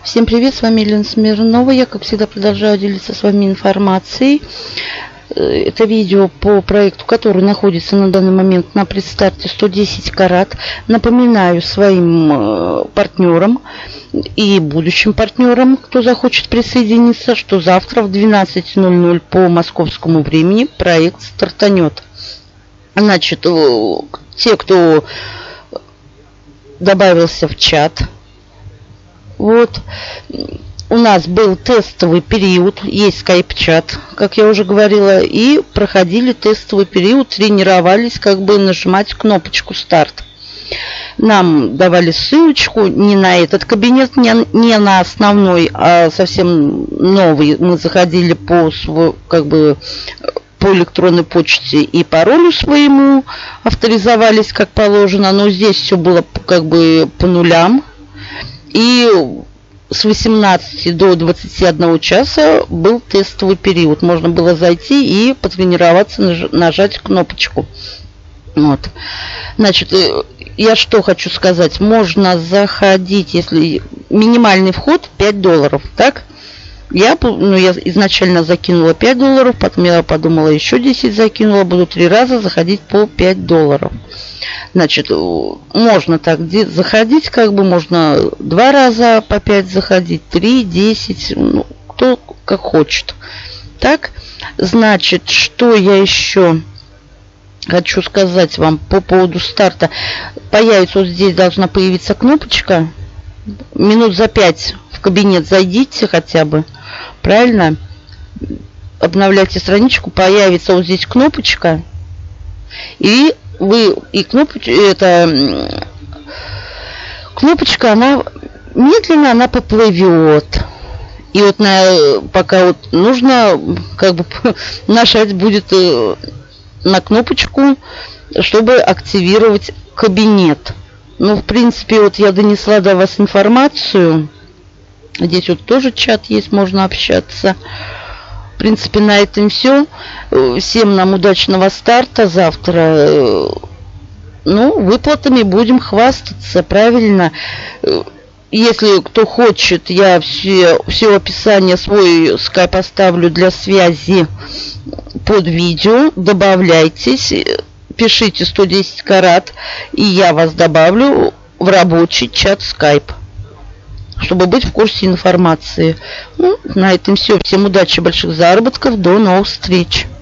Всем привет, с вами Елена Смирнова. Я, как всегда, продолжаю делиться с вами информацией. Это видео по проекту, который находится на данный момент на предстарте 110 карат. Напоминаю своим партнерам и будущим партнерам, кто захочет присоединиться, что завтра в 12:00 по московскому времени проект стартанет. Значит, те, кто добавился в чат, вот, у нас был тестовый период, есть скайп-чат, как я уже говорила, и проходили тестовый период, тренировались, как бы нажимать кнопочку старт. Нам давали ссылочку не на этот кабинет, не на основной, а совсем новый. Мы заходили по электронной почте и паролю своему, авторизовались как положено, но здесь все было как бы по нулям. И с 18 до 21 часа был тестовый период. Можно было зайти и потренироваться, нажать кнопочку. Вот. Значит, я что хочу сказать. Можно заходить, если минимальный вход $5, так? Я изначально закинула $5, потом я подумала, еще 10 закинула, буду 3 раза заходить по $5. Значит, можно так заходить, как бы можно 2 раза по 5 заходить, 3, 10, ну, кто как хочет. Так, значит, что я еще хочу сказать вам по поводу старта. Появится вот здесь, должна появиться кнопочка. Минут за 5 в кабинет зайдите хотя бы. Правильно? Обновляйте страничку, появится вот здесь кнопочка. И кнопочка, она медленно, она поплывет. И вот пока вот нужно как бы нажать будет на кнопочку, чтобы активировать кабинет. Ну, в принципе, вот я донесла до вас информацию. Здесь вот тоже чат есть, можно общаться. В принципе, на этом все. Всем нам удачного старта завтра. Ну, выплатами будем хвастаться, правильно? Если кто хочет, я все описание, свой скайп оставлю для связи под видео. Добавляйтесь, пишите 110 карат, и я вас добавлю в рабочий чат скайп, чтобы быть в курсе информации. Ну, на этом все. Всем удачи, больших заработков. До новых встреч.